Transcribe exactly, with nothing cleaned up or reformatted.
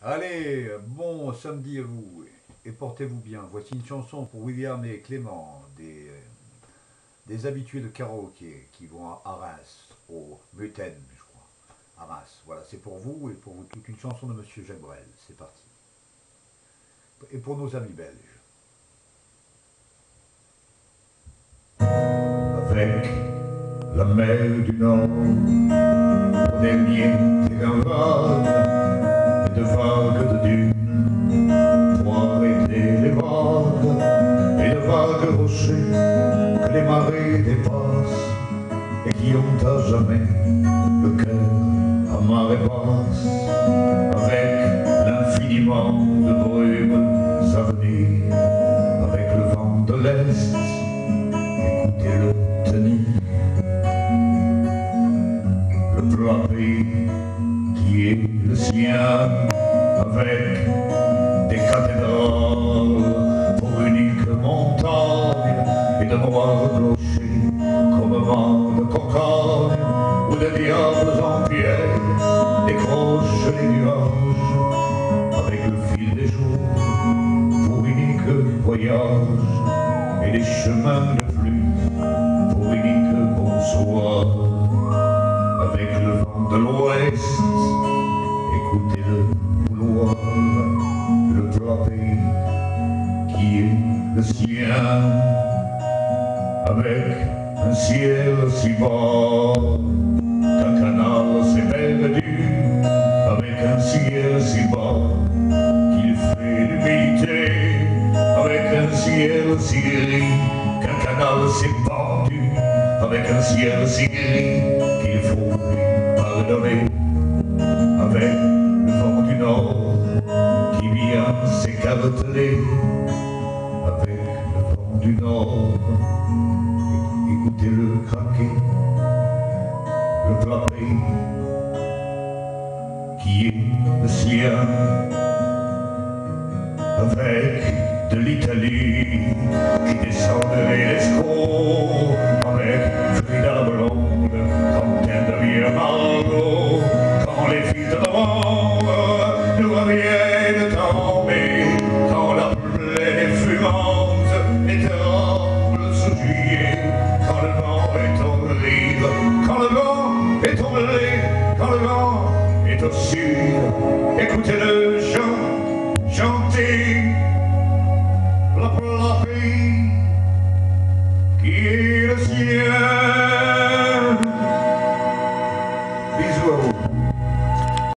Allez, bon samedi à vous et portez-vous bien. Voici une chanson pour William et Clément, des, des habitués de karaoké qui vont à Reims, au Muten, je crois. À Reims. Voilà, c'est pour vous et pour vous toute une chanson de Monsieur Jacques Brel. C'est parti. Et pour nos amis belges. Avec la mer du Nord, au dernier terrain vague, et de vagues de dunes, pour arrêter les vagues, et de vagues rochers que les marées dépassent, et qui ont à jamais le cœur à marée basse, avec l'infiniment de brumes à venir, avec le vent de l'Est, écoutez-le tenir, le plat pays qui est le sien, avec des cathédrales pour unique montagne, et de noirs clochers comme vent de cocagne, où des diables en pierre décrochent les nuages, avec le fil des jours pour unique voyage, et les chemins de flux pour unique bonsoir, avec le vent de l'ouest, écoutez le couloir, le plat pays qui est le sien, avec un ciel si bas qu'un canal s'est perdu, avec un ciel si bas qu'il fait l'humilité, avec un ciel si gris qu'un canal s'est pendu, avec un ciel si gris qu'il faut lui pardonner, avec le vent du nord qui vient s'écarteler, avec le vent du nord, écoutez-le craquer, le plat pays qui est le sien, avec de l'Italie qui descendrait l'escaut, avec Frida Blonde, quand elle devient Margot, quand les filles de novembre nous reviennent tomber, quand la plaine est fumante et tremble sous juillet, quand le vent est horrible, quand le vent est tombé, quand le vent est au sud, écoutez-le chant, chanter la plat pays qui est le ciel.